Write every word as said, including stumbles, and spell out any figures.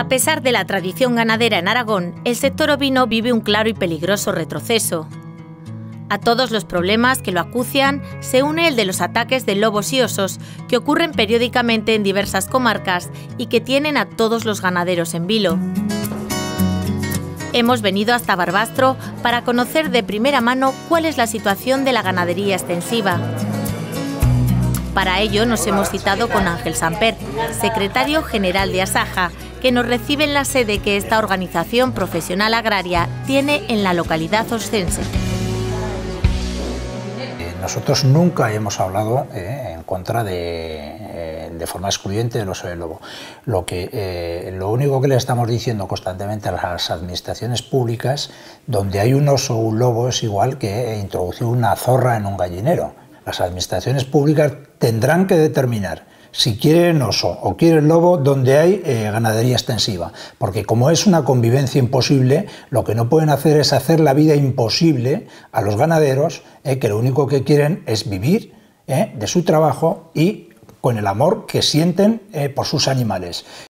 A pesar de la tradición ganadera en Aragón, el sector ovino vive un claro y peligroso retroceso. A todos los problemas que lo acucian se une el de los ataques de lobos y osos que ocurren periódicamente en diversas comarcas y que tienen a todos los ganaderos en vilo. Hemos venido hasta Barbastro para conocer de primera mano cuál es la situación de la ganadería extensiva. Para ello nos hemos citado con Ángel Samper, secretario general de Asaja, que nos recibe en la sede que esta organización profesional agraria tiene en la localidad oscense. Nosotros nunca hemos hablado eh, en contra de, eh, de forma excluyente del oso y el lobo. Lo, que, eh, lo único que le estamos diciendo constantemente a las administraciones públicas, donde hay un oso o un lobo, es igual que introducir una zorra en un gallinero. Las administraciones públicas tendrán que determinar si quieren oso o quieren lobo donde hay eh, ganadería extensiva, porque como es una convivencia imposible, lo que no pueden hacer es hacer la vida imposible a los ganaderos, eh, que lo único que quieren es vivir eh, de su trabajo y con el amor que sienten eh, por sus animales.